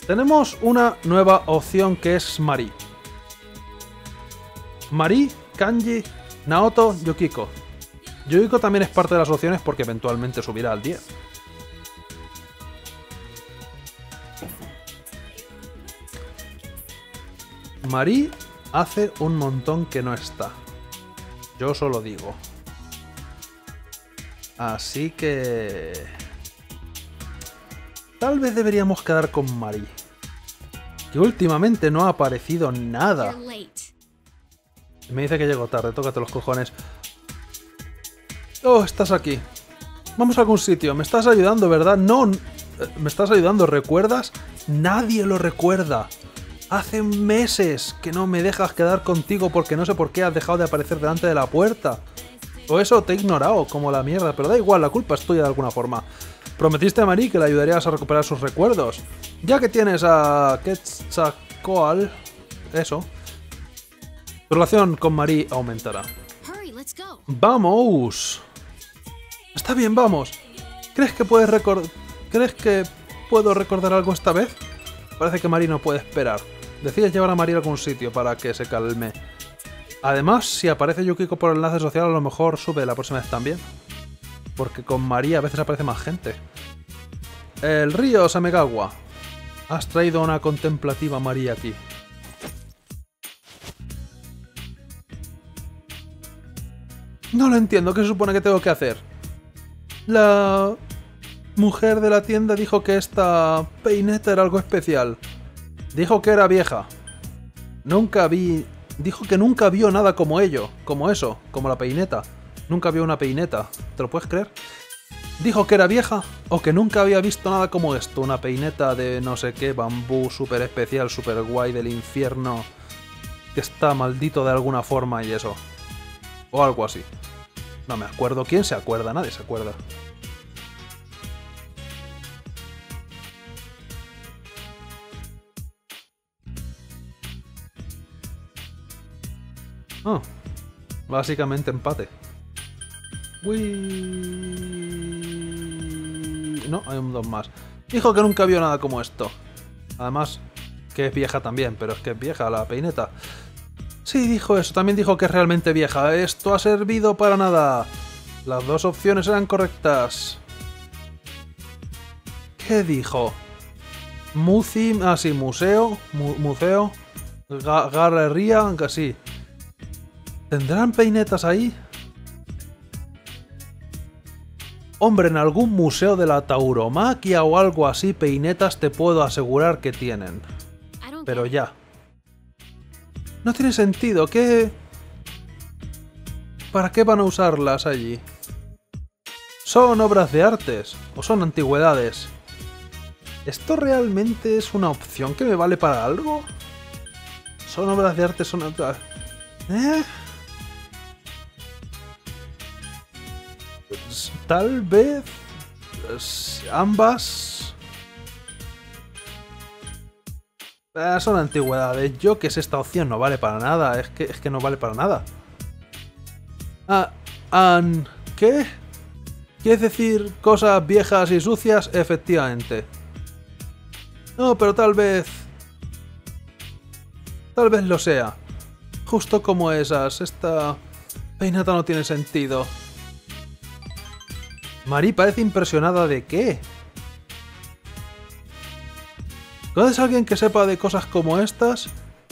Tenemos una nueva opción que es Mari. Mari, Kanji, Naoto, Yukiko. Yukiko también es parte de las opciones porque eventualmente subirá al 10. Mari hace un montón que no está. Yo solo digo. Así que... tal vez deberíamos quedar con Mari. Que últimamente no ha aparecido nada. Me dice que llego tarde, tócate los cojones. Oh, estás aquí. Vamos a algún sitio. Me estás ayudando, ¿verdad? No, me estás ayudando, ¿recuerdas? Nadie lo recuerda. Hace meses que no me dejas quedar contigo porque no sé por qué has dejado de aparecer delante de la puerta. O eso te he ignorado, como la mierda, pero da igual, la culpa es tuya de alguna forma. Prometiste a Mari que le ayudarías a recuperar sus recuerdos. Ya que tienes a Quetzalcoatl, eso, tu relación con Mari aumentará. ¡Vamos! Está bien, vamos. ¿Crees que puedo recordar algo esta vez? Parece que Mari no puede esperar. Decides llevar a Mari a algún sitio para que se calme. Además, si aparece Yukiko por el enlace social, a lo mejor sube la próxima vez también. Porque con Mari a veces aparece más gente. El río Samegawa. Has traído a una contemplativa Mari aquí. No lo entiendo, ¿qué se supone que tengo que hacer? La mujer de la tienda dijo que esta peineta era algo especial. Dijo que era vieja. Dijo que nunca vio nada como ello, como eso, como la peineta. Nunca vio una peineta. ¿Te lo puedes creer? Dijo que era vieja o que nunca había visto nada como esto. Una peineta de no sé qué, bambú, súper especial, súper guay del infierno. Que está maldito de alguna forma y eso. O algo así. No me acuerdo. ¿Quién se acuerda? Nadie se acuerda. Oh, básicamente empate. No, hay un 2 más. Dijo que nunca vio nada como esto. Además, que es vieja también, pero es que es vieja la peineta. Sí, dijo eso. También dijo que es realmente vieja. Esto ha servido para nada. Las dos opciones eran correctas. ¿Qué dijo? Sí, museo. Museo. Galería, sí. ¿Tendrán peinetas ahí? Hombre, en algún museo de la tauromaquia o algo así, peinetas te puedo asegurar que tienen. Pero ya. No tiene sentido, ¿qué? ¿Para qué van a usarlas allí? ¿Son obras de artes? ¿O son antigüedades? ¿Esto realmente es una opción que me vale para algo? ¿Son obras de arte? ¿Son... Tal vez... ambas... son antigüedades. Yo que sé, esta opción no vale para nada. Es que no vale para nada. ¿Qué? ¿Quieres decir cosas viejas y sucias? Efectivamente. No, pero tal vez... tal vez lo sea. Justo como esas. Esta peineta no tiene sentido. Mari parece impresionada ¿de qué? ¿Conoces a alguien que sepa de cosas como estas?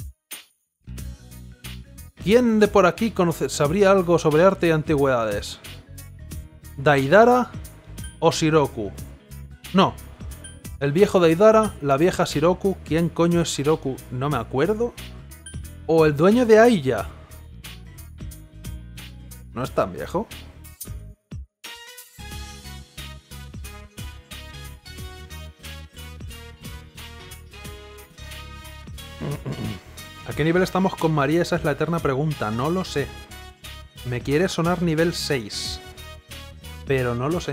¿Quién de por aquí sabría algo sobre arte y antigüedades? ¿Daidara o Shiroku? No. El viejo Daidara, la vieja Shiroku. ¿Quién coño es Shiroku? No me acuerdo. ¿O el dueño de Aiya? ¿No es tan viejo? ¿A qué nivel estamos con María? Esa es la eterna pregunta. No lo sé. Me quiere sonar nivel 6. Pero no lo sé.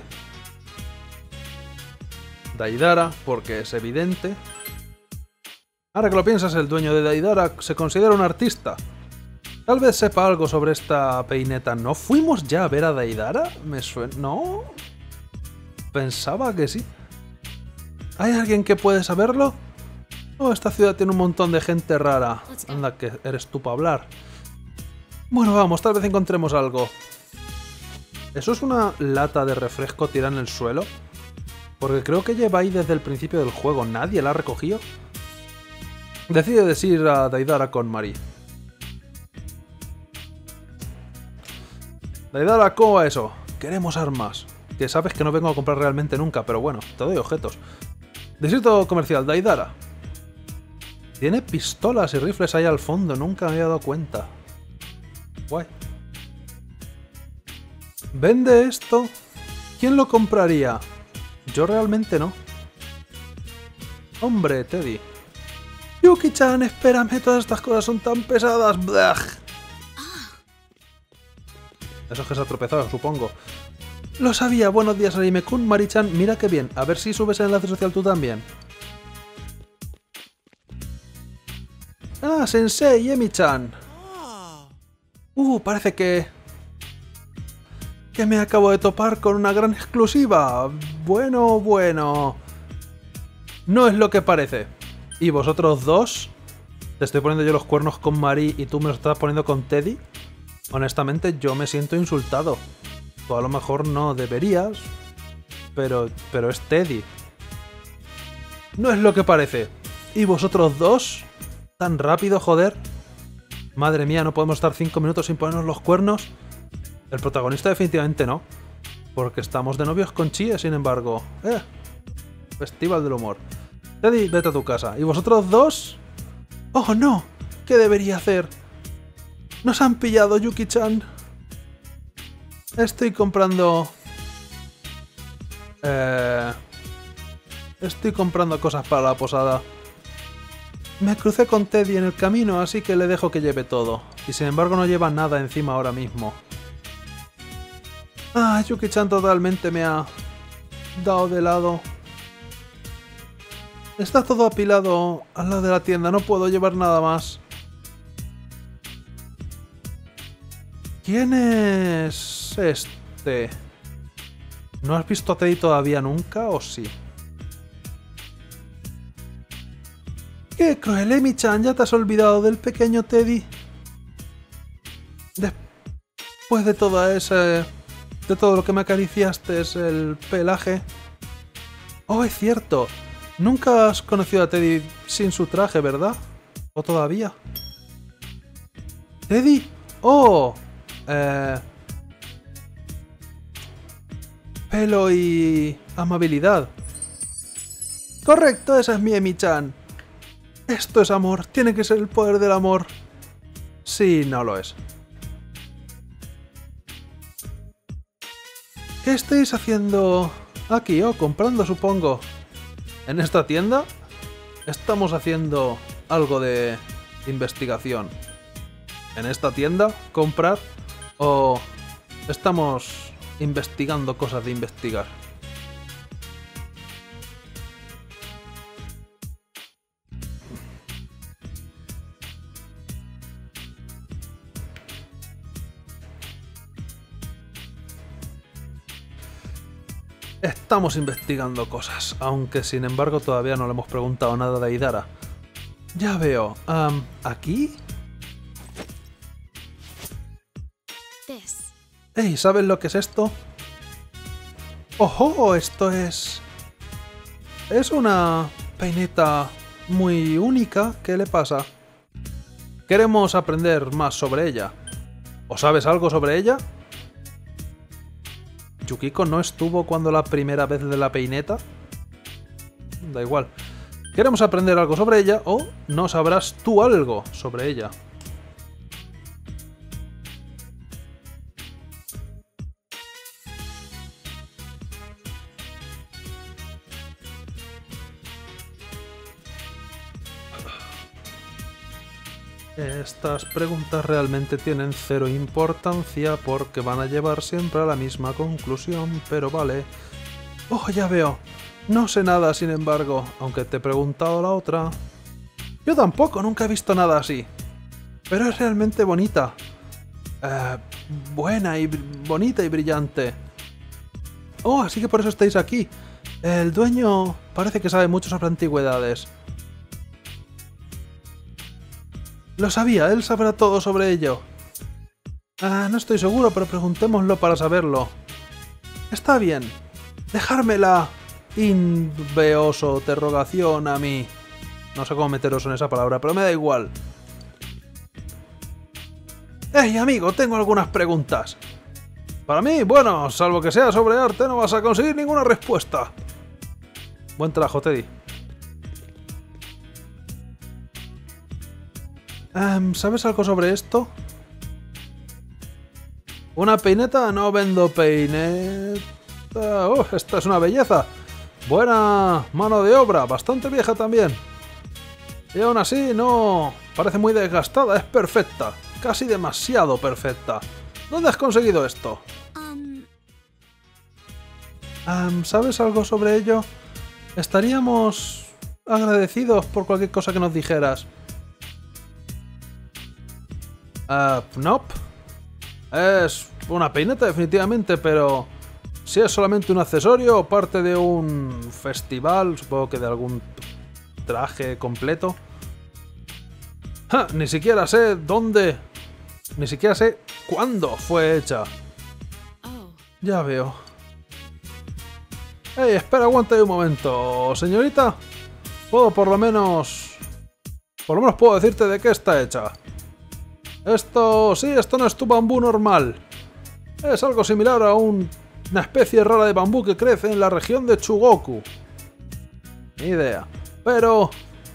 Daidara, porque es evidente. Ahora que lo piensas, el dueño de Daidara se considera un artista. Tal vez sepa algo sobre esta peineta. ¿No fuimos ya a ver a Daidara? Me suena... ¿No? Pensaba que sí. ¿Hay alguien que puede saberlo? Oh, esta ciudad tiene un montón de gente rara. Anda, que eres tú para hablar. Bueno, vamos, tal vez encontremos algo. ¿Eso es una lata de refresco tirada en el suelo? Porque creo que lleva ahí desde el principio del juego. ¿Nadie la ha recogido? Decides ir a Daidara con Mari. Daidara, ¿cómo va eso? Queremos armas. Que sabes que no vengo a comprar realmente nunca, pero bueno, te doy objetos. Distrito comercial, Daidara. Tiene pistolas y rifles ahí al fondo, nunca me había dado cuenta. Guay. ¿Vende esto? ¿Quién lo compraría? Yo realmente no. Hombre, Teddy. Yuki-chan, espérame, todas estas cosas son tan pesadas. Blah. Eso es que se ha tropezado, supongo. Lo sabía, buenos días, Arime-kun, Mari-chan, mira qué bien. A ver si subes el enlace social tú también. Ah, Sensei, Emi-chan. Parece que me acabo de topar con una gran exclusiva. Bueno, bueno. No es lo que parece. ¿Y vosotros dos? ¿Te estoy poniendo yo los cuernos con Mari y tú me los estás poniendo con Teddy? Honestamente, yo me siento insultado. Tú a lo mejor no deberías, pero es Teddy. No es lo que parece. ¿Y vosotros dos? ¿Tan rápido, joder? Madre mía, ¿no podemos estar 5 minutos sin ponernos los cuernos? El protagonista definitivamente no. Porque estamos de novios con Chie, sin embargo. Festival del humor. Teddy, vete a tu casa. ¿Y vosotros dos? ¡Oh, no! ¿Qué debería hacer? ¡Nos han pillado, Yuki-chan! Estoy comprando... Estoy comprando cosas para la posada. Me crucé con Teddy en el camino, así que le dejo que lleve todo. Y sin embargo no lleva nada encima ahora mismo. Ah, Yuki-chan totalmente me ha dado de lado. Está todo apilado al lado de la tienda, no puedo llevar nada más. ¿Quién es este? ¿No has visto a Teddy todavía nunca o sí? ¡Qué cruel, Emi-chan! ¿Ya te has olvidado del pequeño Teddy? Después de toda ese... de todo lo que me acariciaste, es el pelaje. Oh, es cierto. Nunca has conocido a Teddy sin su traje, ¿verdad? ¿O todavía? ¿Teddy? ¡Oh! Pelo y... amabilidad. Correcto, esa es mi Emi-chan. Esto es amor, tiene que ser el poder del amor. Sí, no lo es. ¿Qué estáis haciendo aquí? Oh, comprando, supongo. ¿En esta tienda? Estamos haciendo algo de investigación. ¿En esta tienda? ¿Comprar? ¿O estamos investigando cosas de investigar? Estamos investigando cosas, aunque sin embargo todavía no le hemos preguntado nada de Idara. Ya veo. ¿Aquí? Hey, ¿sabes lo que es esto? ¡Ojo! Esto es... es una peineta muy única. ¿Qué le pasa? Queremos aprender más sobre ella. ¿O sabes algo sobre ella? ¿Yukiko no estuvo cuando la primera vez de la peineta? Da igual. Queremos aprender algo sobre ella o no sabrás tú algo sobre ella. Estas preguntas realmente tienen cero importancia porque van a llevar siempre a la misma conclusión, pero vale. Oh, ya veo. No sé nada, sin embargo, aunque te he preguntado la otra. Yo tampoco, nunca he visto nada así. Pero es realmente bonita. Buena y bonita y brillante. Oh, así que por eso estáis aquí. El dueño parece que sabe mucho sobre antigüedades. Lo sabía, él sabrá todo sobre ello. Ah, no estoy seguro, pero preguntémoslo para saberlo. Está bien. Dejarme la interrogación a mí. No sé cómo meteros en esa palabra, pero me da igual. ¡Hey, amigo! Tengo algunas preguntas. Para mí, bueno, salvo que sea sobre arte, no vas a conseguir ninguna respuesta. Buen trabajo, Teddy. ¿Sabes algo sobre esto? ¿Una peineta? No vendo peineta. Esta es una belleza. Buena mano de obra, bastante vieja también. Y aún así, no... Parece muy desgastada, es perfecta. Casi demasiado perfecta. ¿Dónde has conseguido esto? ¿Sabes algo sobre ello? Estaríamos agradecidos por cualquier cosa que nos dijeras. Nope. Es una peineta definitivamente, pero si es solamente un accesorio o parte de un festival, supongo que de algún traje completo. ¡Ja! Ni siquiera sé dónde, ni siquiera sé cuándo fue hecha. Ya veo. Hey, espera, aguanta ahí un momento, señorita. Por lo menos puedo decirte de qué está hecha. Esto no es tu bambú normal. Es algo similar a una especie rara de bambú que crece en la región de Chugoku. Ni idea. Pero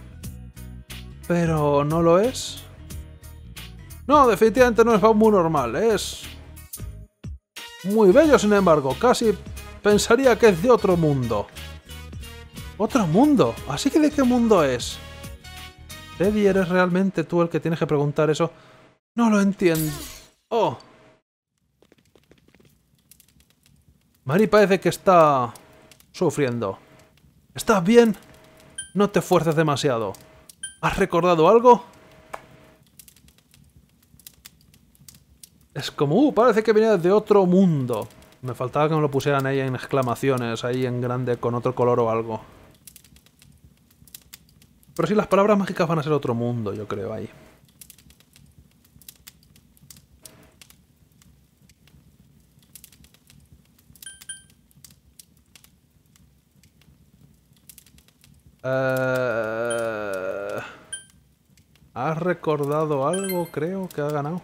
¿no lo es? No, definitivamente no es bambú normal. Es muy bello, sin embargo. Casi pensaría que es de otro mundo. ¿Otro mundo? ¿Así que de qué mundo es? Teddy, ¿eres realmente tú el que tienes que preguntar eso? No lo entiendo. Oh. Mari parece que está sufriendo. ¿Estás bien? No te esfuerces demasiado. ¿Has recordado algo? Es como, parece que venía de otro mundo. Me faltaba que me lo pusieran ahí en exclamaciones, ahí en grande, con otro color o algo. Pero sí, las palabras mágicas van a ser otro mundo, yo creo, ahí. ¿Has recordado algo? Creo que ha ganado.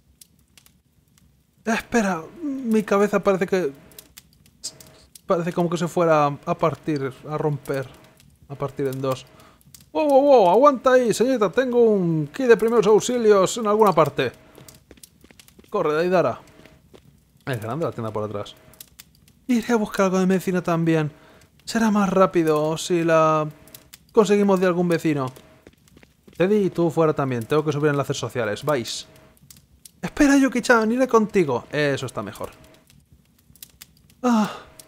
Espera, mi cabeza parece que... Parece como que se fuera a partir, a romper. A partir en dos. ¡Wow, wow, wow! ¡Aguanta ahí, señorita! Tengo un kit de primeros auxilios en alguna parte. Corre, Daidara. Es grande la tienda por atrás. Iré a buscar algo de medicina también. Será más rápido si la conseguimos de algún vecino. Teddy, tú fuera también. Tengo que subir enlaces sociales. Vais. Espera, Yuki-chan, iré contigo. Eso está mejor. Ah.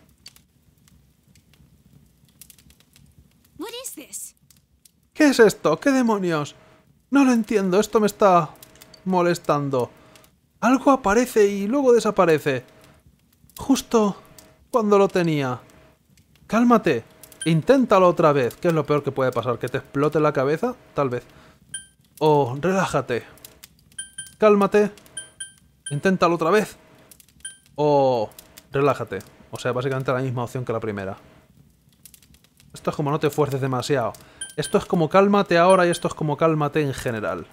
¿Qué es esto? ¿Qué demonios? No lo entiendo. Esto me está molestando. Algo aparece y luego desaparece. Justo cuando lo tenía. Cálmate. Inténtalo otra vez. ¿Qué es lo peor que puede pasar? ¿Que te explote la cabeza? Tal vez. O relájate. Cálmate. Inténtalo otra vez. O relájate. O sea, básicamente la misma opción que la primera. Esto es como no te esfuerces demasiado. Esto es como cálmate ahora y esto es como cálmate en general.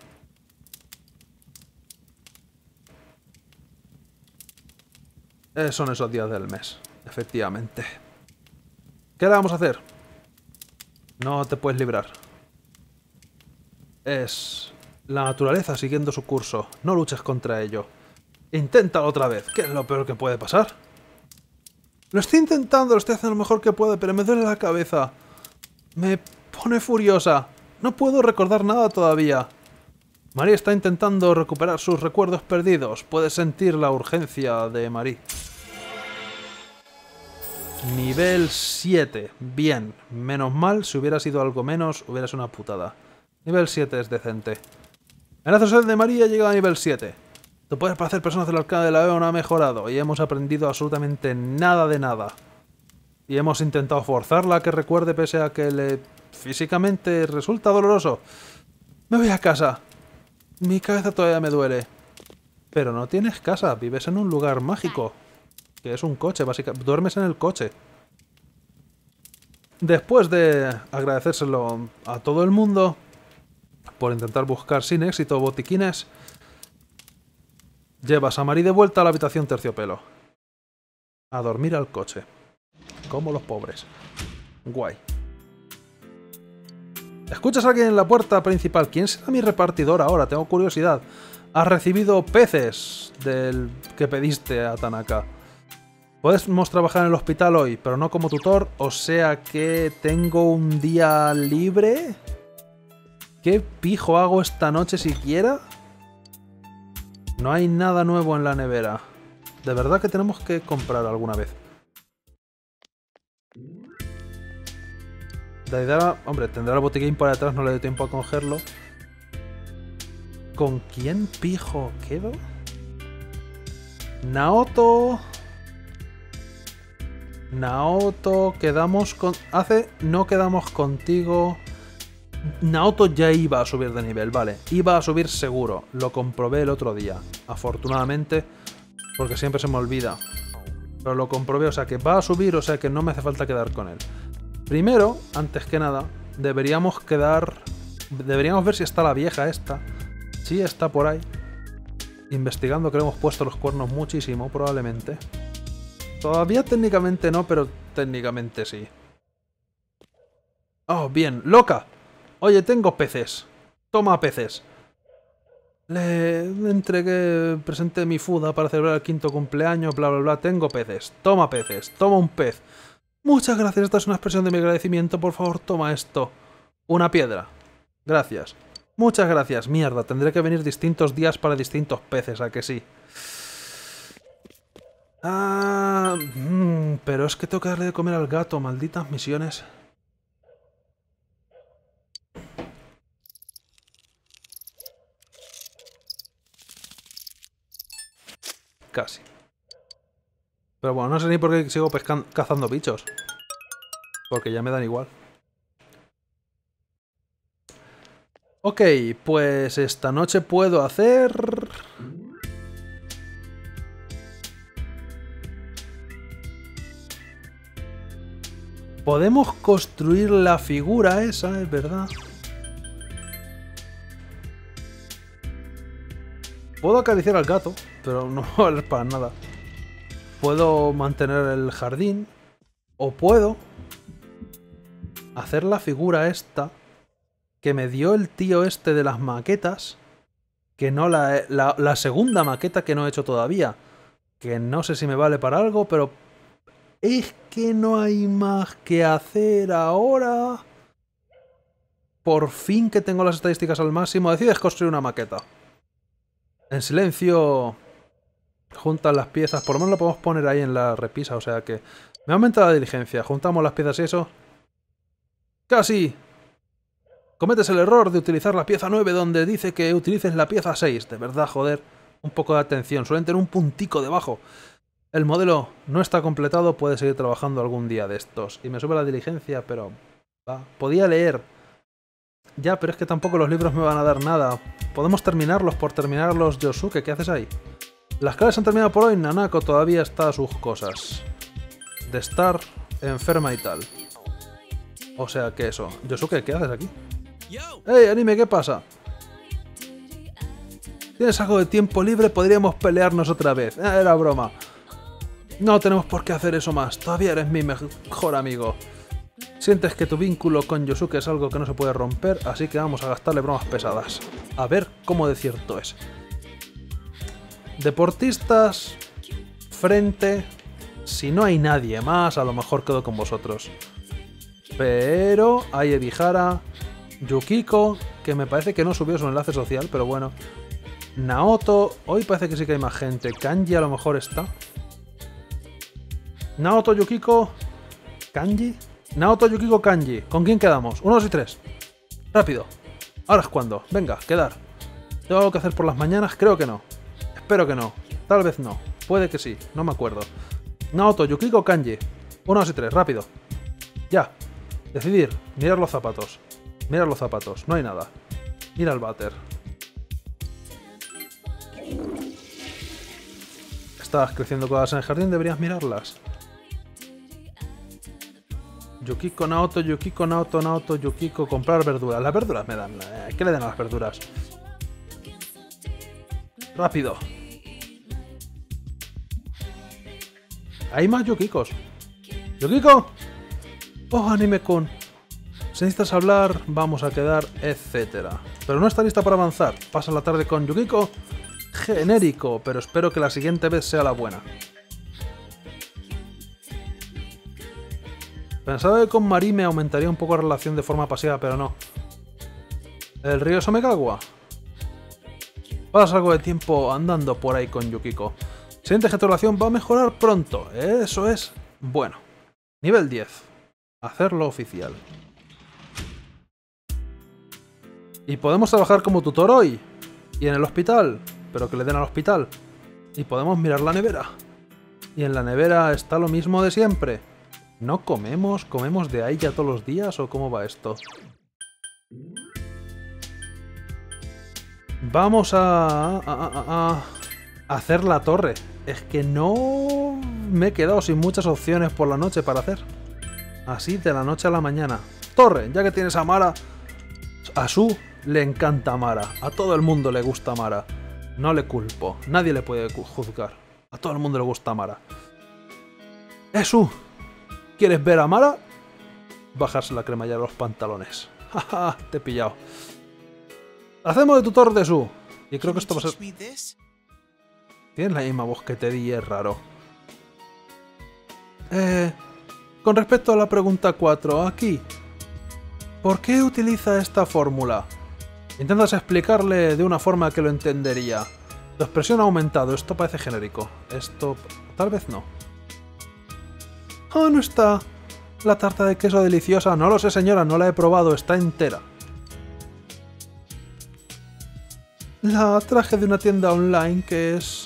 Son esos días del mes, efectivamente. ¿Qué le vamos a hacer? No te puedes librar. Es la naturaleza siguiendo su curso. No luches contra ello. Inténtalo otra vez. ¿Qué es lo peor que puede pasar? Lo estoy intentando, lo estoy haciendo lo mejor que puedo, pero me duele la cabeza. Me pone furiosa. No puedo recordar nada todavía. Marie está intentando recuperar sus recuerdos perdidos. Puedes sentir la urgencia de Marie. Nivel 7. Bien. Menos mal, si hubiera sido algo menos, hubiera sido una putada. Nivel 7 es decente. El acceso de Marie ha llegado a nivel 7. Tu poder para hacer personas del arcano de la Eon ha mejorado y hemos aprendido absolutamente nada de nada. Y hemos intentado forzarla a que recuerde pese a que le físicamente resulta doloroso. Me voy a casa. Mi cabeza todavía me duele. Pero no tienes casa, vives en un lugar mágico. Que es un coche, básicamente. Duermes en el coche. Después de agradecérselo a todo el mundo por intentar buscar sin éxito botiquines, llevas a Mari de vuelta a la habitación terciopelo. A dormir al coche. Como los pobres. Guay. ¿Escuchas a alguien en la puerta principal? ¿Quién será mi repartidor ahora? Tengo curiosidad. Has recibido peces del que pediste a Tanaka. Podemos trabajar en el hospital hoy, pero no como tutor, o sea que tengo un día libre. ¿Qué pijo hago esta noche siquiera? No hay nada nuevo en la nevera. De verdad que tenemos que comprar alguna vez. Hombre, tendrá el botiquín por detrás, no le doy tiempo a cogerlo. ¿Con quién pijo quedo? Naoto, quedamos con... no quedamos contigo. Naoto ya iba a subir de nivel, vale. Iba a subir seguro, lo comprobé el otro día. Afortunadamente, porque siempre se me olvida. Pero lo comprobé, o sea que va a subir, o sea que no me hace falta quedar con él. Primero, antes que nada, deberíamos ver si está la vieja esta. Sí, está por ahí. Investigando que le hemos puesto los cuernos muchísimo, probablemente. Todavía técnicamente no, pero técnicamente sí. Oh, bien. ¡Loca! Oye, tengo peces. Toma peces. Le entregué, presenté mi fuda para celebrar el 5º cumpleaños, bla, bla, bla. Tengo peces. Toma peces. Toma un pez. Muchas gracias. Esta es una expresión de mi agradecimiento. Por favor, toma esto. Una piedra. Gracias. Muchas gracias. Mierda, tendré que venir distintos días para distintos peces, ¿a que sí? Pero es que tengo que darle de comer al gato. Malditas misiones. Casi. Pero bueno, no sé ni por qué sigo cazando bichos. Porque ya me dan igual. Ok, pues esta noche puedo hacer... Podemos construir la figura esa, es verdad. Puedo acariciar al gato, pero no va a valer para nada. Puedo mantener el jardín. O puedo hacer la figura esta que me dio el tío este de las maquetas. Que no la segunda maqueta que no he hecho todavía. Que no sé si me vale para algo, pero... Es que no hay más que hacer ahora. Por fin que tengo las estadísticas al máximo, decides construir una maqueta. En silencio juntan las piezas, por lo menos la podemos poner ahí en la repisa, o sea que... Me aumenta la diligencia, juntamos las piezas y eso. ¡Casi! Cometes el error de utilizar la pieza 9 donde dice que utilices la pieza 6. De verdad, joder. Un poco de atención, suelen tener un puntico debajo. El modelo no está completado, puede seguir trabajando algún día de estos. Y me sube la diligencia, pero... podía leer. Ya, pero es que tampoco los libros me van a dar nada. Podemos terminarlos por terminarlos, Yosuke. ¿Qué haces ahí? Las clases han terminado por hoy. Nanako todavía está a sus cosas. De estar enferma y tal. O sea que eso. Yosuke, ¿qué haces aquí? ¡Hey, anime! ¿Qué pasa? ¿Tienes algo de tiempo libre? Podríamos pelearnos otra vez. Era broma. No tenemos por qué hacer eso más. Todavía eres mi mejor amigo. Sientes que tu vínculo con Yosuke es algo que no se puede romper, así que vamos a gastarle bromas pesadas. A ver cómo de cierto es. Deportistas... Frente... Si no hay nadie más, a lo mejor quedo con vosotros. Pero... hay Ebihara... Yukiko, que me parece que no subió su enlace social, pero bueno. Naoto... Hoy parece que sí que hay más gente. Kanji a lo mejor está... Naoto, Yukiko... ¿Kanji? Naoto, Yukiko, Kanji. ¿Con quién quedamos? 1, 2 y 3. Rápido. Ahora es cuando. Venga, quedar. ¿Tengo algo que hacer por las mañanas? Creo que no. Espero que no. Tal vez no. Puede que sí. No me acuerdo. Naoto, Yukiko, Kanji. 1, 2 y 3. Rápido. Ya. Decidir. Mirar los zapatos. Mirar los zapatos. No hay nada. Ir al váter. estás creciendo cosas en el jardín, deberías mirarlas. Yukiko, Naoto, Yukiko, Naoto, Naoto, Yukiko, comprar verduras. Las verduras me dan... ¿Qué le dan a las verduras? ¡Rápido! Hay más Yukikos. ¡Yukiko! ¡Oh, Anime-kun! Si necesitas hablar, vamos a quedar, etcétera. Pero no está lista para avanzar. Pasa la tarde con Yukiko. Genérico, pero espero que la siguiente vez sea la buena. Pensaba que con Mari me aumentaría un poco la relación de forma pasiva, pero no. ¿El río Somekawa? Pasas algo de tiempo andando por ahí con Yukiko. Sientes que tu relación va a mejorar pronto. Eso es bueno. Nivel 10. Hacerlo oficial. Y podemos trabajar como tutor hoy. Y en el hospital. Pero que le den al hospital. Y podemos mirar la nevera. Y en la nevera está lo mismo de siempre. ¿No comemos? ¿Comemos de ahí ya todos los días? ¿O cómo va esto? Vamos a hacer la torre. Es que no me he quedado sin muchas opciones por la noche para hacer. Así de la noche a la mañana. Torre, ya que tienes a Mara. A Su le encanta Mara. A todo el mundo le gusta Mara. No le culpo. Nadie le puede juzgar. A todo el mundo le gusta Mara. Su. ¿Quieres ver a Mara? Bajarse la cremallera de los pantalones. Jaja, te he pillado. Hacemos de tutor de Su. Y creo que esto va a ser... Tienes la misma voz que te di, es raro. Con respecto a la pregunta 4, aquí. ¿Por qué utiliza esta fórmula? Intentas explicarle de una forma que lo entendería. Tu expresión ha aumentado. Esto parece genérico. Esto... tal vez no. Oh, no está. La tarta de queso deliciosa. No lo sé, señora. No la he probado. Está entera. La traje de una tienda online que es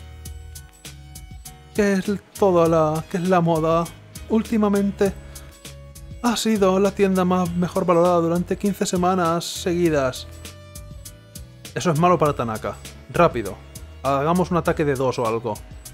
la moda. Últimamente ha sido la tienda mejor valorada durante 15 semanas seguidas. Eso es malo para Tanaka. Rápido. Hagamos un ataque de 2 o algo.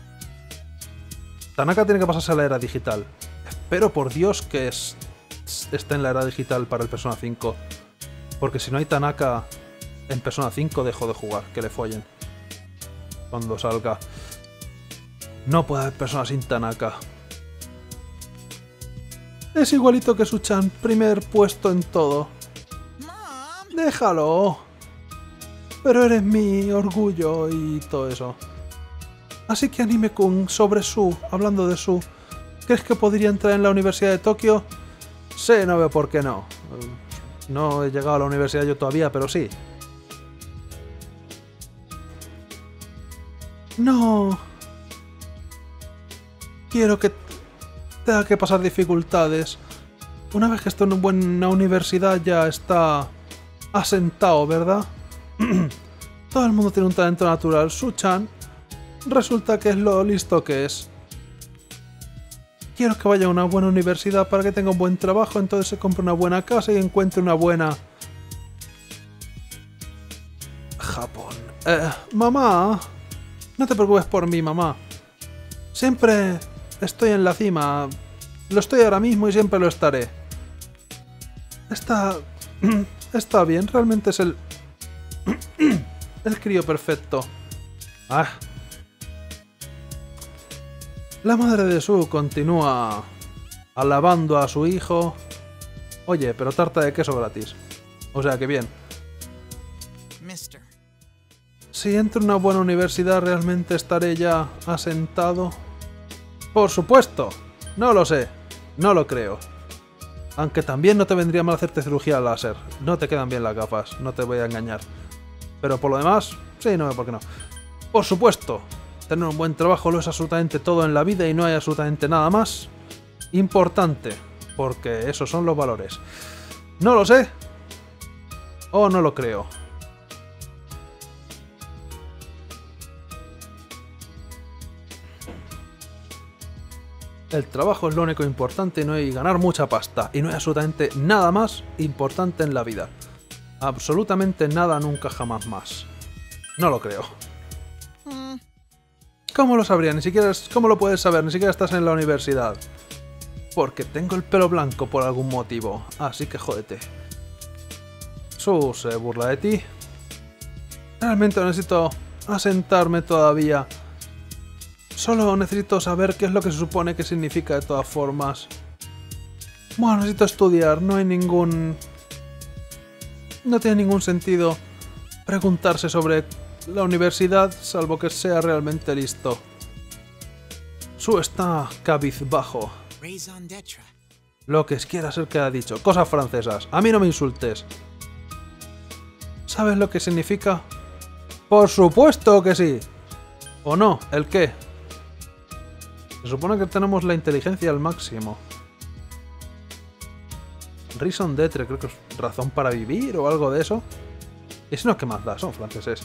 Tanaka tiene que pasarse a la era digital. Espero por Dios que esté en la era digital para el Persona 5. Porque si no hay Tanaka en Persona 5 dejo de jugar. Que le follen. Cuando salga. No puede haber Persona sin Tanaka. Es igualito que Su-chan. Primer puesto en todo. Déjalo. Pero eres mi orgullo y todo eso. Así que Anime-kun, sobre Su, hablando de Su, ¿crees que podría entrar en la Universidad de Tokio? Sí, no veo por qué no. No he llegado a la universidad yo todavía, pero sí. No. Quiero que tenga que pasar dificultades. Una vez que esté en una buena universidad ya está asentado, ¿verdad? Todo el mundo tiene un talento natural. Su-chan resulta que es lo listo que es. Quiero que vaya a una buena universidad para que tenga un buen trabajo, entonces se compre una buena casa y encuentre una buena... Japón. Mamá. No te preocupes por mí, mamá. Siempre estoy en la cima. Lo estoy ahora mismo y siempre lo estaré. Está bien, realmente es el crío perfecto. Ah. La madre de Su continúa alabando a su hijo. Oye, pero tarta de queso gratis. O sea que bien. Si entro en una buena universidad, ¿realmente estaré ya asentado? Por supuesto. No lo sé. No lo creo. Aunque también no te vendría mal hacerte cirugía láser. No te quedan bien las gafas. No te voy a engañar. Pero por lo demás, sí, no veo por qué no. Por supuesto. Tener un buen trabajo lo es absolutamente todo en la vida y no hay absolutamente nada más importante. Porque esos son los valores. No lo sé. O no lo creo. El trabajo es lo único importante y no hay ganar mucha pasta. Y no hay absolutamente nada más importante en la vida. Absolutamente nada, nunca, jamás más. No lo creo. ¿Cómo lo sabría? Ni siquiera... ¿Cómo lo puedes saber? Ni siquiera estás en la universidad. Porque tengo el pelo blanco por algún motivo. Así que jódete. Su se burla de ti. Realmente necesito asentarme todavía. Solo necesito saber qué es lo que se supone que significa de todas formas. Bueno, necesito estudiar. No hay ningún... No tiene ningún sentido preguntarse sobre la universidad, salvo que sea realmente listo. Su está cabizbajo. Lo que quiera ser que ha dicho. Cosas francesas. A mí no me insultes. ¿Sabes lo que significa? Por supuesto que sí. ¿O no? ¿El qué? Se supone que tenemos la inteligencia al máximo. Raison d'être, creo que es razón para vivir o algo de eso. Y si no, ¿qué más da? Son franceses.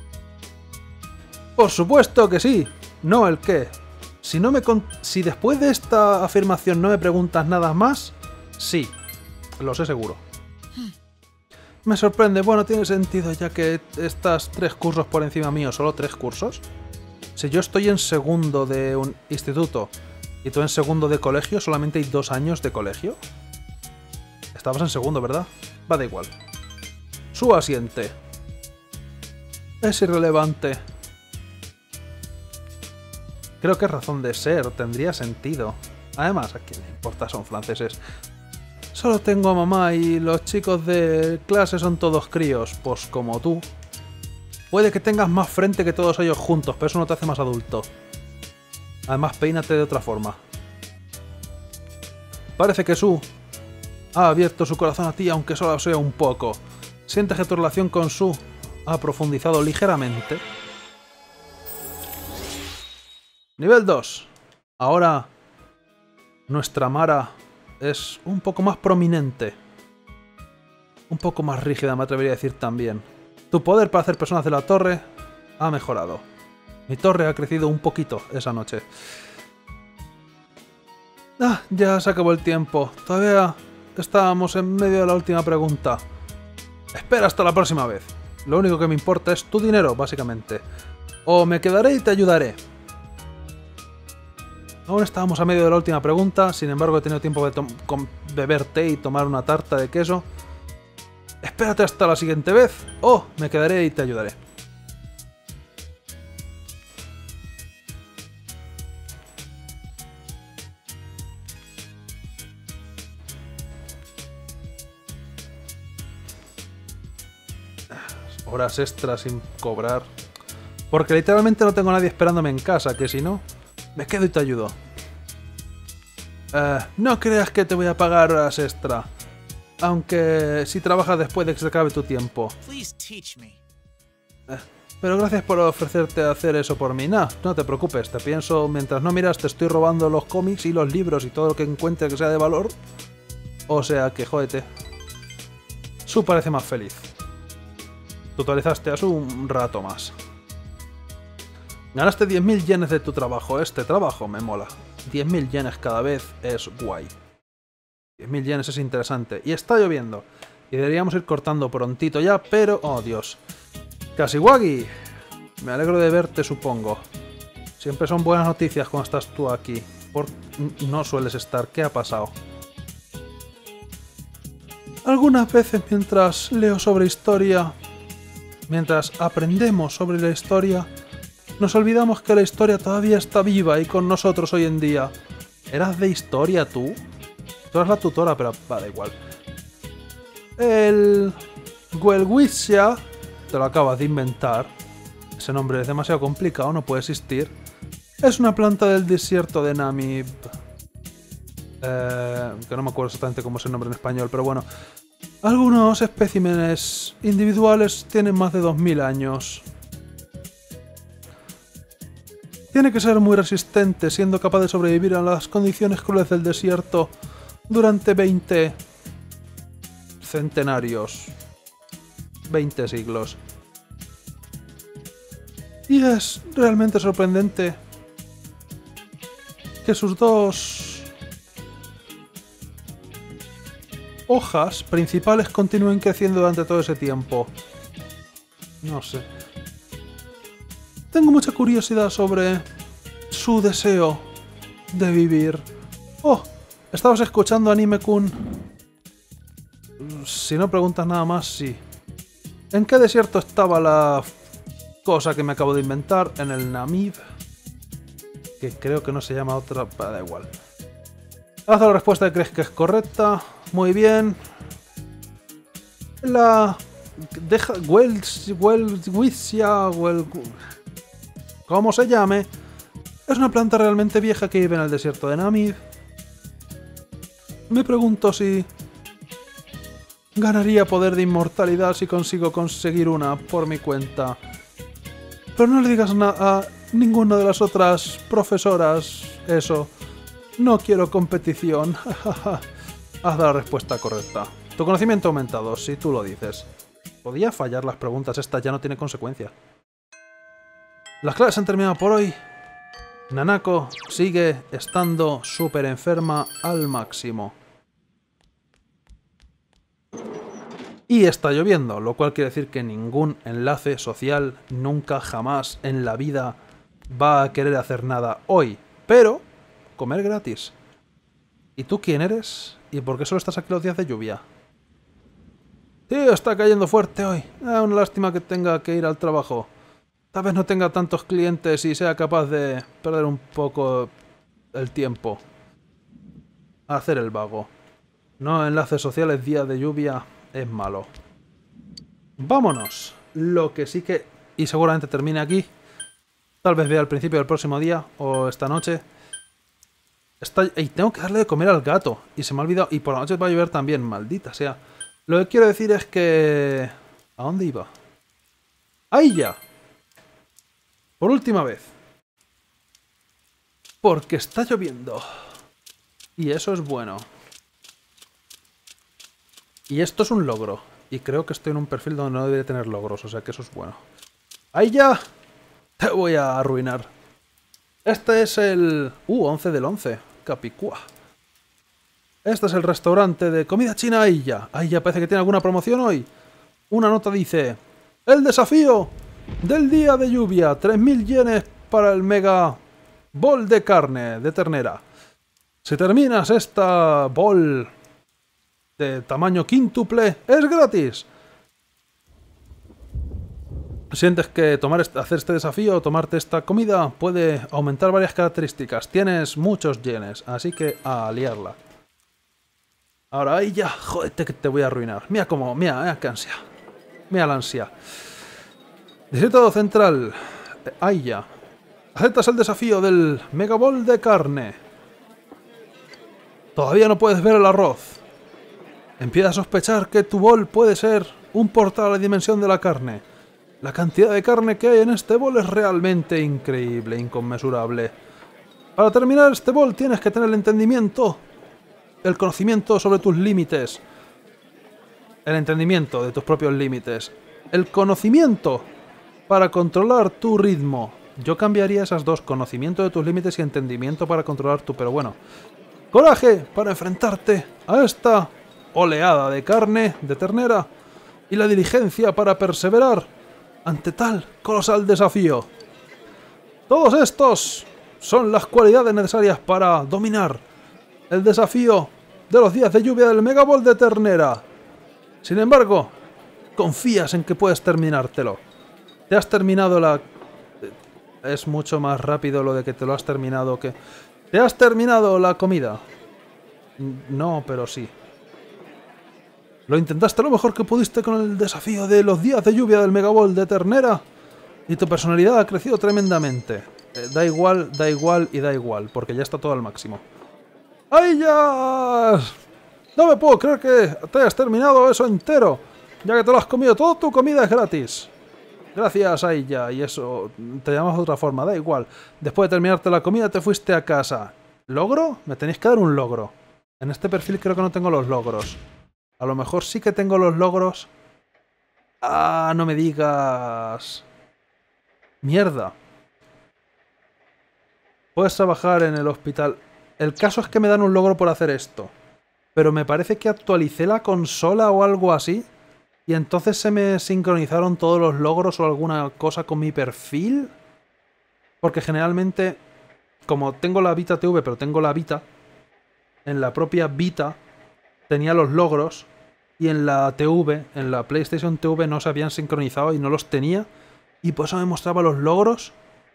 Por supuesto que sí. No, ¿el qué? Si después de esta afirmación no me preguntas nada más, sí. Lo sé seguro. Me sorprende. Bueno, tiene sentido ya que estás 3 cursos por encima mío. ¿Solo 3 cursos? Si yo estoy en segundo de un instituto y tú en segundo de colegio, ¿solamente hay 2 años de colegio? Estabas en segundo, ¿verdad? Va, da igual. Su asiente. Es irrelevante. Creo que es razón de ser, tendría sentido. Además, ¿a quién le importa? Son franceses. Solo tengo a mamá y los chicos de clase son todos críos, pues como tú. Puede que tengas más frente que todos ellos juntos, pero eso no te hace más adulto. Además, peínate de otra forma. Parece que Su ha abierto su corazón a ti, aunque solo sea un poco. ¿Sientes que tu relación con Su ha profundizado ligeramente? Nivel 2. Ahora nuestra Mara es un poco más prominente. Un poco más rígida, me atrevería a decir también. Tu poder para hacer personas de la torre ha mejorado. Mi torre ha crecido un poquito esa noche. Ah, ya se acabó el tiempo. Todavía estábamos en medio de la última pregunta. Espera hasta la próxima vez. Lo único que me importa es tu dinero, básicamente. O me quedaré y te ayudaré. Aún estábamos a medio de la última pregunta, sin embargo he tenido tiempo de beber té y tomar una tarta de queso. Espérate hasta la siguiente vez, o me quedaré y te ayudaré. Horas extras sin cobrar. Porque literalmente no tengo a nadie esperándome en casa, que si no... Me quedo y te ayudo. No creas que te voy a pagar horas extra. Aunque si trabajas después de que se acabe tu tiempo. Pero gracias por ofrecerte a hacer eso por mí. Nah, no te preocupes, te pienso mientras no miras, te estoy robando los cómics y los libros y todo lo que encuentre que sea de valor. O sea que jódete. Su parece más feliz. Tutalizaste a Su un rato más. Ganaste 10.000 yenes de tu trabajo. Este trabajo me mola. 10.000 yenes cada vez es guay. 10.000 yenes es interesante. Y está lloviendo. Y deberíamos ir cortando prontito ya, pero... ¡Oh, Dios! Kashiwagi, me alegro de verte, supongo. Siempre son buenas noticias cuando estás tú aquí. No sueles estar. ¿Qué ha pasado? Algunas veces mientras leo sobre historia... Mientras aprendemos sobre la historia... Nos olvidamos que la historia todavía está viva y con nosotros hoy en día. ¿Eras de historia tú? Tú eras la tutora, pero va, da igual. El... Welwitsia, te lo acabas de inventar. Ese nombre es demasiado complicado, no puede existir. Es una planta del desierto de Namib. Que no me acuerdo exactamente cómo es el nombre en español, pero bueno. Algunos especímenes individuales tienen más de 2000 años. Tiene que ser muy resistente, siendo capaz de sobrevivir a las condiciones crueles del desierto durante 20 centenarios. 20 siglos. Y es realmente sorprendente que sus 2 hojas principales continúen creciendo durante todo ese tiempo. No sé. Tengo mucha curiosidad sobre su deseo de vivir. Oh, ¿estabas escuchando Anime-kun? Si no preguntas nada más, sí. ¿En qué desierto estaba la cosa que me acabo de inventar? En el Namib. Que creo que no se llama otra... Da igual. Haz la respuesta que crees que es correcta. Muy bien. La... Deja... ¿Cómo se llame? Es una planta realmente vieja que vive en el desierto de Namib. Me pregunto si... ganaría poder de inmortalidad si consigo conseguir una por mi cuenta. Pero no le digas a ninguna de las otras profesoras eso. No quiero competición. Haz la respuesta correcta. Tu conocimiento ha aumentado, si tú lo dices. Podía fallar las preguntas, esta ya no tiene consecuencia. Las clases han terminado por hoy. Nanako sigue estando súper enferma al máximo. Y está lloviendo, lo cual quiere decir que ningún enlace social nunca jamás en la vida va a querer hacer nada hoy. Pero, comer gratis. ¿Y tú quién eres? ¿Y por qué solo estás aquí los días de lluvia? Tío, está cayendo fuerte hoy. Una lástima que tenga que ir al trabajo. Tal vez no tenga tantos clientes y sea capaz de perder un poco el tiempo. A hacer el vago. No enlaces sociales, día de lluvia, es malo. Vámonos. Lo que sí que... y seguramente termine aquí. Tal vez vea al principio del próximo día o esta noche. Y tengo que darle de comer al gato. Y se me ha olvidado. Y por la noche va a llover también, maldita sea. Lo que quiero decir es que... ¿a dónde iba? ¡Ahí ya! Por última vez. Porque está lloviendo. Y eso es bueno. Y esto es un logro. Y creo que estoy en un perfil donde no debería tener logros. O sea que eso es bueno. ¡Ahí ya! Te voy a arruinar. Este es el... 11 del 11. Capicúa. Este es el restaurante de comida china Aiya. Aiya parece que tiene alguna promoción hoy. Una nota dice... El desafío del día de lluvia. 3000 yenes para el mega bol de carne de ternera. Si terminas esta bol de tamaño quíntuple, es gratis. Sientes que hacer este desafío o tomarte esta comida puede aumentar varias características. Tienes muchos yenes, así que a liarla. Ahora ahí ya, jódete que te voy a arruinar. Mira cómo, mira qué ansia. Mira la ansia. Distrito Central. Ahí ya. Aceptas el desafío del Mega Bol de carne. Todavía no puedes ver el arroz. Empieza a sospechar que tu bol puede ser un portal a la dimensión de la carne. La cantidad de carne que hay en este bol es realmente increíble, inconmensurable. Para terminar este bol tienes que tener el entendimiento, el conocimiento sobre tus límites. El entendimiento de tus propios límites. El conocimiento para controlar tu ritmo. Yo cambiaría esas dos, conocimiento de tus límites y entendimiento para controlar tu... Pero bueno. Coraje para enfrentarte a esta oleada de carne, de ternera. Y la diligencia para perseverar ante tal colosal desafío. Todos estos son las cualidades necesarias para dominar el desafío de los días de lluvia del Mega Bol de ternera. Sin embargo, confías en que puedes terminártelo. Te has terminado la... Es mucho más rápido lo de que te lo has terminado que... ¿Te has terminado la comida? No, pero sí. Lo intentaste lo mejor que pudiste con el desafío de los días de lluvia del Mega Bol de ternera. Y tu personalidad ha crecido tremendamente. Da igual y da igual, porque ya está todo al máximo. ¡Ay, ya! No me puedo creer que te hayas terminado eso entero. Ya que te lo has comido, toda tu comida es gratis. Gracias, Aiya. Y eso, te llamas de otra forma, da igual. Después de terminarte la comida te fuiste a casa. ¿Logro? Me tenéis que dar un logro. En este perfil creo que no tengo los logros. A lo mejor sí que tengo los logros. ¡Ah, no me digas! ¡Mierda! Puedes trabajar en el hospital. El caso es que me dan un logro por hacer esto. Pero me parece que actualicé la consola o algo así. Y entonces se me sincronizaron todos los logros o alguna cosa con mi perfil. Porque generalmente como tengo la Vita TV, pero tengo la Vita, en la propia Vita tenía los logros y en la TV, en la PlayStation TV no se habían sincronizado y no los tenía y por eso me mostraba los logros,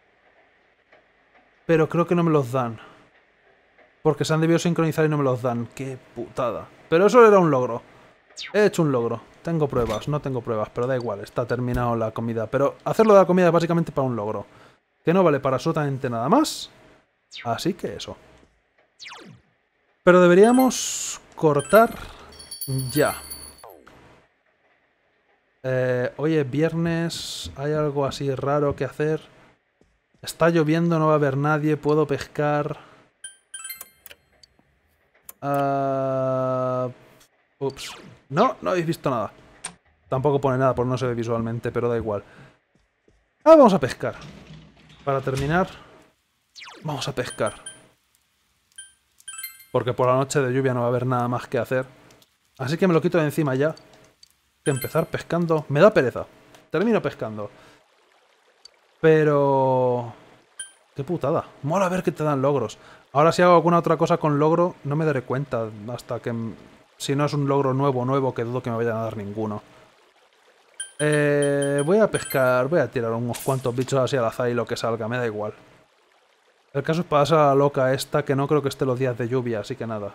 pero creo que no me los dan. Porque se han debido sincronizar y no me los dan. ¡Qué putada! Pero eso era un logro. He hecho un logro. Tengo pruebas, no tengo pruebas, pero da igual, está terminado la comida. Pero hacerlo de la comida es básicamente para un logro. Que no vale para absolutamente nada más. Así que eso. Pero deberíamos cortar ya. Hoy es viernes. ¿Hay algo así raro que hacer? Está lloviendo, no va a haber nadie. Puedo pescar. Ups. No habéis visto nada. Tampoco pone nada, porque no se ve visualmente, pero da igual. Vamos a pescar. Para terminar, vamos a pescar. Porque por la noche de lluvia no va a haber nada más que hacer. Así que me lo quito de encima ya. Que empezar pescando me da pereza. Termino pescando. Pero... qué putada. Mola ver que te dan logros. Ahora si hago alguna otra cosa con logro, no me daré cuenta hasta que... si no es un logro nuevo, que dudo que me vayan a dar ninguno. Voy a pescar, voy a tirar unos cuantos bichos así al azar y lo que salga, me da igual. El caso es pasar a la loca esta, que no creo que esté los días de lluvia, así que nada.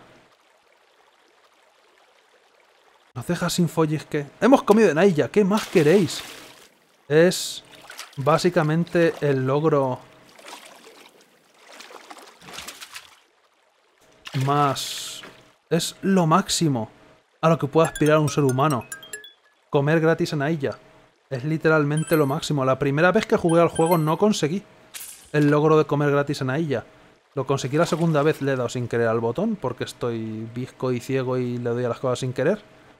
Nos deja sin follisque. ¡Hemos comido en Ailla! ¿Qué más queréis? Es básicamente el logro más... es lo máximo a lo que puede aspirar un ser humano. Comer gratis en Ailla. Es literalmente lo máximo. La primera vez que jugué al juego no conseguí el logro de comer gratis en Ailla. Lo conseguí la segunda vez, le he dado sin querer al botón, porque estoy bizco y ciego y le doy a las cosas sin querer.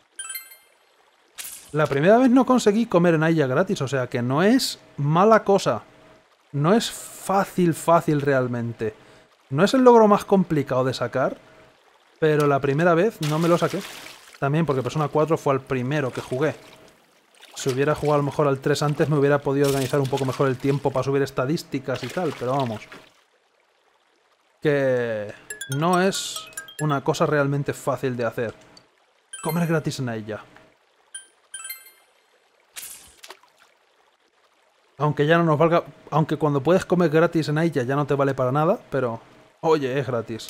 La primera vez no conseguí comer en Ailla gratis, o sea que no es mala cosa. No es fácil realmente. No es el logro más complicado de sacar, pero la primera vez no me lo saqué. También porque Persona 4 fue el primero que jugué. Si hubiera jugado a lo mejor al 3 antes me hubiera podido organizar un poco mejor el tiempo para subir estadísticas y tal, pero vamos. Que no es una cosa realmente fácil de hacer. Comer gratis en Ailla. Aunque ya no nos valga... aunque cuando puedes comer gratis en Ailla ya no te vale para nada, pero... oye, es gratis.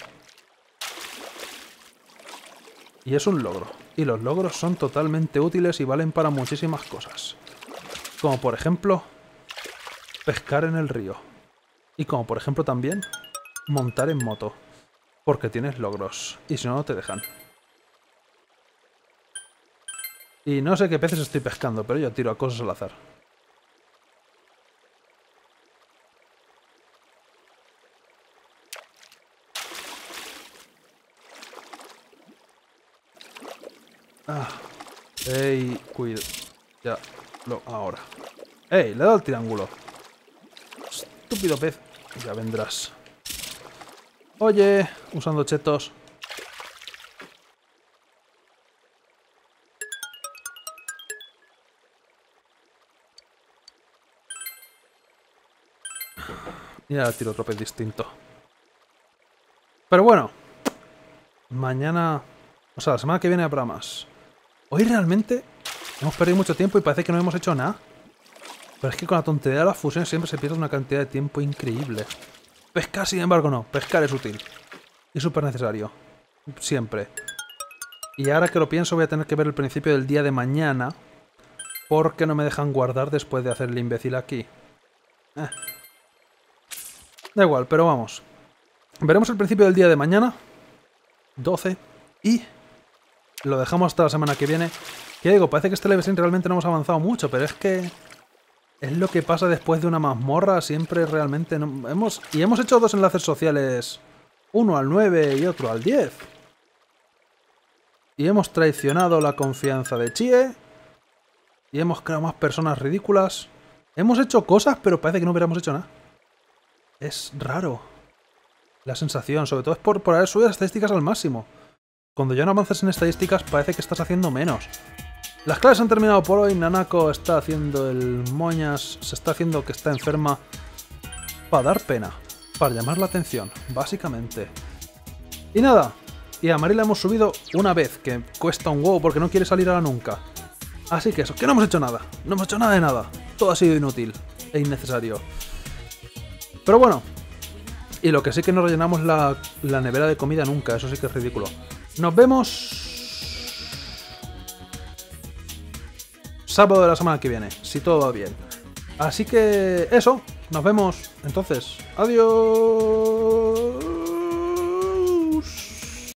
Y es un logro. Y los logros son totalmente útiles y valen para muchísimas cosas. Como por ejemplo, pescar en el río. Y como por ejemplo también, montar en moto. Porque tienes logros. Y si no, no te dejan. Y no sé qué peces estoy pescando, pero yo tiro a cosas al azar. Ey, cuida. Ya, ahora. Ey, le he dado el triángulo. Estúpido pez. Ya vendrás. Oye, usando chetos. Y ahora tiro otro pez distinto. Pero bueno. Mañana... o sea, la semana que viene habrá más. Hoy realmente hemos perdido mucho tiempo y parece que no hemos hecho nada. Pero es que con la tontería de las fusiones siempre se pierde una cantidad de tiempo increíble. Pescar, sin embargo, no. Pescar es útil. Y súper necesario. Siempre. Y ahora que lo pienso voy a tener que ver el principio del día de mañana. Porque no me dejan guardar después de hacer el imbécil aquí. Da igual, pero vamos. Veremos el principio del día de mañana. 12. Y... lo dejamos hasta la semana que viene. Que digo, parece que este Level 100 realmente no hemos avanzado mucho, pero es que... es lo que pasa después de una mazmorra, siempre realmente no... hemos hecho dos enlaces sociales, uno al 9 y otro al 10. Y hemos traicionado la confianza de Chie. Y hemos creado más personas ridículas. Hemos hecho cosas, pero parece que no hubiéramos hecho nada. Es raro. La sensación, sobre todo es por haber subido las estadísticas al máximo. Cuando ya no avanzas en estadísticas parece que estás haciendo menos. Las clases han terminado por hoy. Nanako está haciendo el moñas. Se está haciendo que está enferma. Para dar pena. para llamar la atención, básicamente. Y nada, y a Mari la hemos subido una vez, que cuesta un huevo porque no quiere salir ahora nunca. Así que eso, que no hemos hecho nada, no hemos hecho nada de nada. Todo ha sido inútil e innecesario. Pero bueno, y lo que sí que no rellenamos la nevera de comida nunca, eso sí que es ridículo. Nos vemos sábado de la semana que viene, si todo va bien. Así que eso, nos vemos entonces. Adiós.